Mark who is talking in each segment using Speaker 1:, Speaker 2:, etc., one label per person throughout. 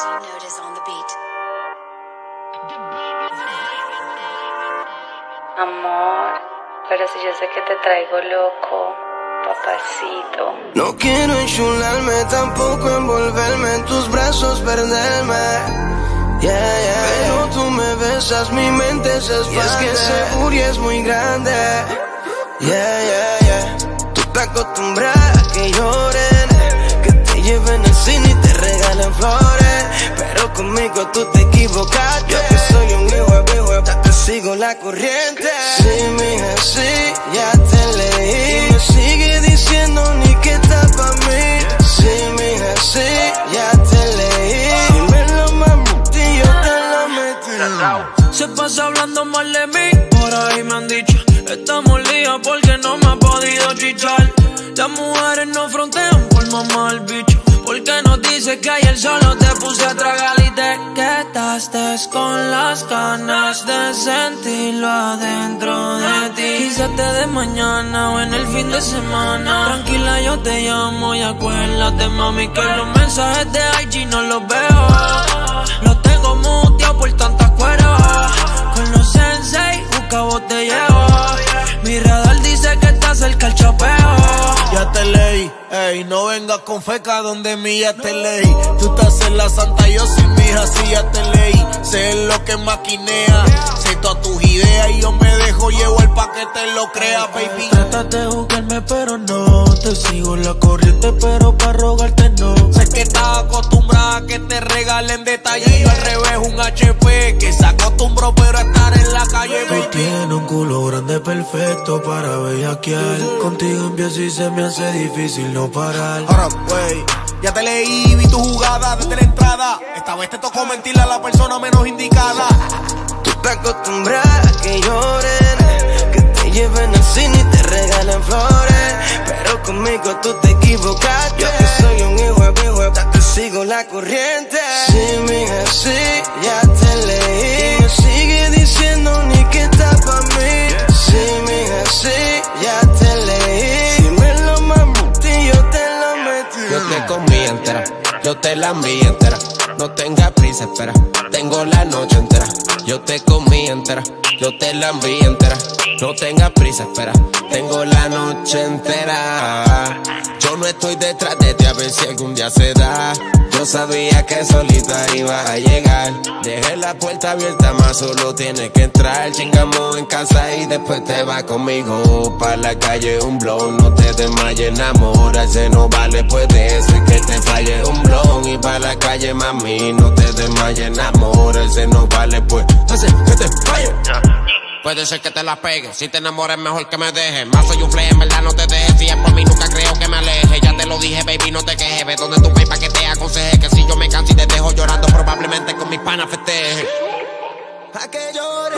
Speaker 1: Note is on the beat.
Speaker 2: Amor, pero si yo sé que te traigo loco, papacito.
Speaker 3: No quiero enchularme, tampoco envolverme en tus brazos, perderme. Pero tú me besas, mi mente se expande. Y es que ese booty es muy grande. Tú te acostumbras a que lloren, que te lleven al cine y te regalen flores. Pero conmigo tú te equivocas. Yo que soy un hijo de te sigo la corriente. Sí, mija, sí, ya te leí. Y me sigue diciendo ni que está pa' mí. Sí, mija, sí, ya te leí. Dímelo, mami, y yo te lo metí.
Speaker 4: Se pasa hablando mal de mí, por ahí me han dicho. Estamos líos porque no me ha podido chichar. Las mujeres no frontean por mamá el bicho. Porque nos dice que ayer solo te puse a tragar y te quedaste con las ganas de sentirlo adentro de ti. Quizás te dé mañana o en el fin de semana. Tranquila, yo te llamo y acuérdate, mami, que los mensajes de IG no los veo. Los tengo muteados por tantas cueras. Con los sensei, busca botelleo. Mi radar dice que está cerca el chapeo.
Speaker 5: Ya te leí, ey, no vengas con feca donde mí ya te leí. Tú estás en la santa, yo soy mi hija, sí ya te leí. Sé lo que maquinea, sé todas tus ideas y yo me dejo llevar pa' que te lo creas, baby.
Speaker 4: Tratas de jugarme pero no, te sigo la corriente pero pa' rogarte no.
Speaker 5: Sé que estás acostumbrada a que te regalen detalles y yo al revés un HP que se acostumbró pero a estar en la calle, baby.
Speaker 4: Tú tienes un culo grande perfecto para bellaquear. Contigo empiezo y se me hace difícil no parar.
Speaker 5: Ahora, wey, ya te leí, vi tu jugada desde la entrada. Esta vez te tocó mentirle a la persona menos indicada.
Speaker 3: Tú te acostumbras a que lloren, que te lleven al cine y te regalen flores. Pero conmigo tú te equivocas. Yo que soy un hijo de te sigo la corriente. Sí, mija, sí, ya te leí. Y me sigue diciendo ni que está pa' mí. Sí, mija, sí, ya te leí. Dímelo, mami, y yo te lo metí.
Speaker 6: Yo te comí entera, yo te la envié entera. No tengas prisa, espera, tengo la noche entera. Yo te comí entera, yo te la envié entera. No tengas prisa, espera, tengo la noche entera. Yo no estoy detrás de ti a ver si algún día se da. Yo sabía que solita iba a llegar. Dejé la puerta abierta, más solo tienes que entrar. Chingamos en casa y después te vas conmigo pa' la calle un blon. No te desmayes, enamorarse no vale, puede ser que te falle un blon. Y pa' la calle, mami, no te desmayes, enamorarse no vale, pues hace que te falle. Puede ser que te la pegue, si te enamoras mejor que me dejes. Más soy un play, en verdad no te dejes. Si es por mí nunca creo que me aleje. Ya te lo dije, baby, no te quejes. Ve donde tu país pa' que te aconseje. Que si yo me canso y te dejo llorando, probablemente con mis panas festeje.
Speaker 3: A que llore.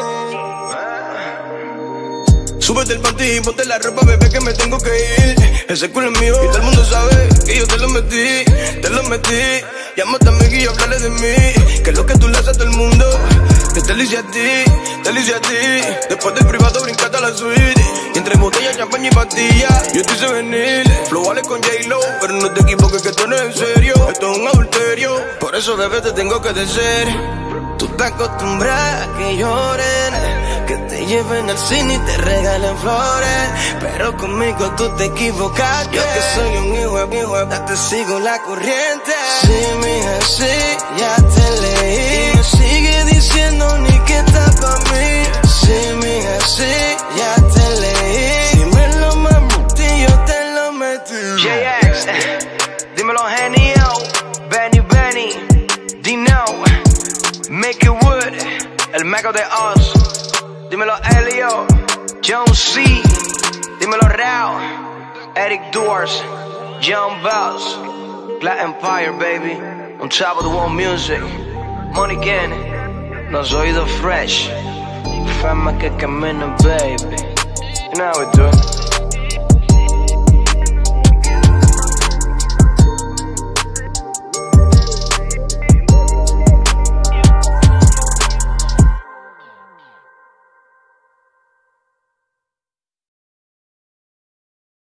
Speaker 3: Súbete el panty y ponte la ropa, bebé, que me tengo que ir. Ese culo es mío y todo el mundo sabe que yo te lo metí, te lo metí. Llámate a mí y háblale de mí, que es lo que tú le haces a todo el mundo. Que te lo hice a ti, te lo hice a ti. Después del privado brincate a la suite. Y entre botellas, champaña y pastillas, yo te hice venir. Flow vale con J-Lo, pero no te equivoques que esto no es en serio. Esto es un adulterio, por eso, bebé, te tengo que decir. Tú te acostumbras a que lloren, que te lleven al cine y te regalen flores. Pero conmigo tú te equivocas. Yo que soy un hijo de te sigo la corriente. Sí, mija, sí, ya te leí. Y me sigue diciendo ni que está pa' mí. Sí, mija, sí, ya te leí. Dímelo, mami, y yo te lo metí.
Speaker 7: JX, dímelo Genio, Benny, Dino, Make It Wood, el Mago de Oz. Dímelo Elio, John C, dímelo Rao, Eric Duars, John Bells, Black Empire, baby, on top of the world music. Money Gang, los oídos fresh, fama que camina, baby. You know how we do it.